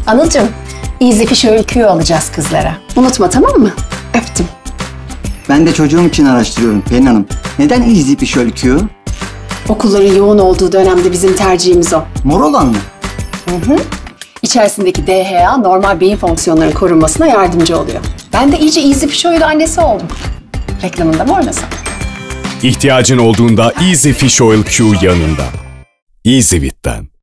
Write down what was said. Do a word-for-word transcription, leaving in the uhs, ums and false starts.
Anılcığım, Easy Fish öyküyü alacağız kızlara. Unutma, tamam mı? Öptüm. Ben de çocuğum için araştırıyorum Pelin Hanım. Neden Easy Fish öyküyü? Okulların yoğun olduğu dönemde bizim tercihimiz o. Mor olan mı? Hı hı. İçerisindeki D H A normal beyin fonksiyonlarının korunmasına yardımcı oluyor. Ben de iyice Easy Fish Oil annesi oldum. Reklamında mı oynasam? İhtiyacın olduğunda Easy Fish Oil Q yanında. Easyfit'ten.